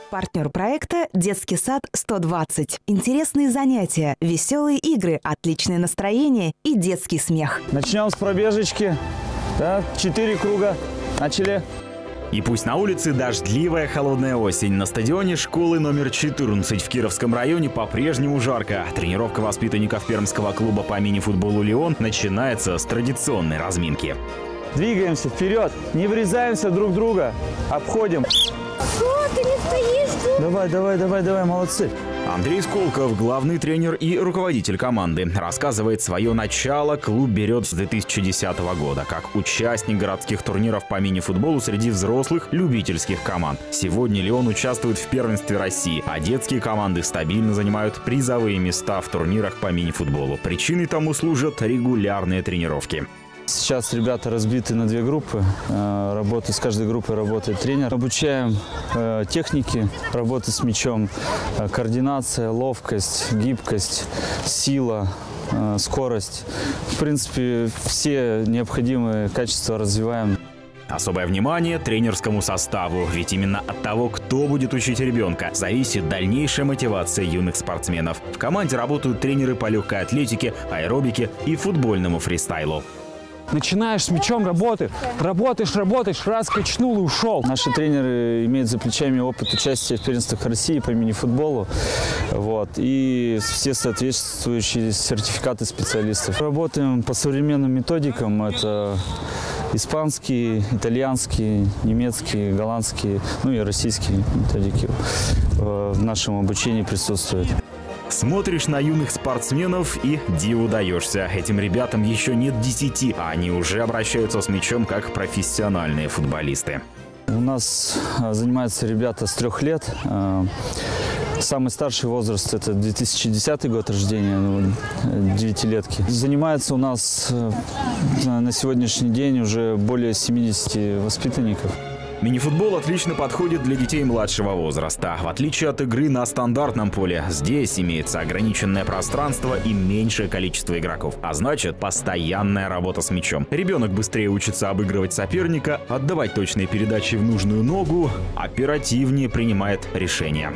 Партнер проекта «Детский сад 120». Интересные занятия, веселые игры, отличное настроение и детский смех. Начнем с пробежечки. Так, 4 круга. Начали. И пусть на улице дождливая холодная осень, на стадионе школы номер 14 в Кировском районе по-прежнему жарко. Тренировка воспитанников пермского клуба по мини-футболу «Леон» начинается с традиционной разминки. Двигаемся вперед, не врезаемся друг в друга, обходим. Что, ты не стоишь? Давай, молодцы. Андрей Сколков, главный тренер и руководитель команды, рассказывает, свое начало клуб берет с 2010 года, как участник городских турниров по мини-футболу среди взрослых любительских команд. Сегодня «Леон» участвует в первенстве России, а детские команды стабильно занимают призовые места в турнирах по мини-футболу. Причиной тому служат регулярные тренировки. Сейчас ребята разбиты на 2 группы. С каждой группой работает тренер. Обучаем технике, работы с мячом, координация, ловкость, гибкость, сила, скорость. В принципе, все необходимые качества развиваем. Особое внимание тренерскому составу, ведь именно от того, кто будет учить ребенка, зависит дальнейшая мотивация юных спортсменов. В команде работают тренеры по легкой атлетике, аэробике и футбольному фристайлу. Начинаешь с мячом работаешь, раз качнул и ушел. Наши тренеры имеют за плечами опыт участия в первенствах России по мини-футболу. И все соответствующие сертификаты специалистов. Работаем по современным методикам. Это испанские, итальянские, немецкие, голландские, и российские методики в нашем обучении присутствуют. Смотришь на юных спортсменов и диву даешься. Этим ребятам еще нет 10, а они уже обращаются с мячом как профессиональные футболисты. У нас занимаются ребята с 3 лет. Самый старший возраст – это 2010 год рождения, 9-летки. Занимается у нас на сегодняшний день уже более 70 воспитанников. Мини-футбол отлично подходит для детей младшего возраста. В отличие от игры на стандартном поле, здесь имеется ограниченное пространство и меньшее количество игроков. А значит, постоянная работа с мячом. Ребенок быстрее учится обыгрывать соперника, отдавать точные передачи в нужную ногу, оперативнее принимает решения.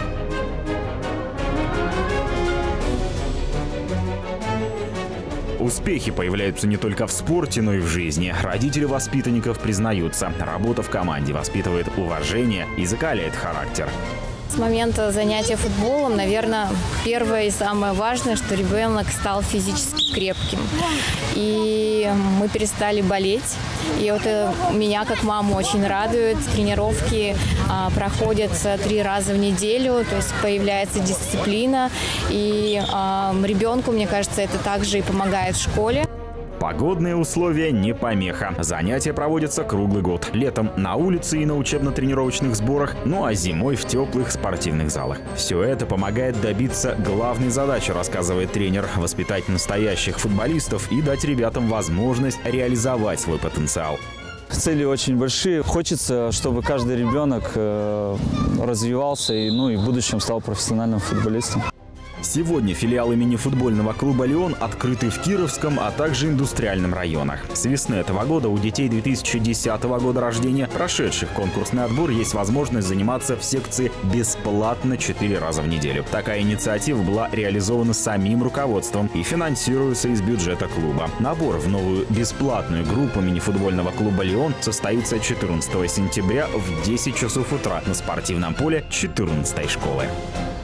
Успехи появляются не только в спорте, но и в жизни. Родители воспитанников признаются, работа в команде воспитывает уважение и закаляет характер. С момента занятия футболом, наверное, первое и самое важное, что ребенок стал физически крепким. И мы перестали болеть. И это меня как маму очень радует. Тренировки проходятся 3 раза в неделю, то есть появляется дисциплина. И ребенку, мне кажется, это также и помогает в школе. Погодные условия не помеха. Занятия проводятся круглый год. Летом на улице и на учебно-тренировочных сборах, а зимой в теплых спортивных залах. Все это помогает добиться главной задачи, рассказывает тренер, воспитать настоящих футболистов и дать ребятам возможность реализовать свой потенциал. Цели очень большие. Хочется, чтобы каждый ребенок развивался и в будущем стал профессиональным футболистом. Сегодня филиалы мини-футбольного клуба «Леон» открыты в Кировском, а также индустриальном районах. С весны этого года у детей 2010 года рождения, прошедших конкурсный отбор, есть возможность заниматься в секции бесплатно 4 раза в неделю. Такая инициатива была реализована самим руководством и финансируется из бюджета клуба. Набор в новую бесплатную группу мини-футбольного клуба «Леон» состоится 14 сентября в 10 часов утра на спортивном поле 14-й школы.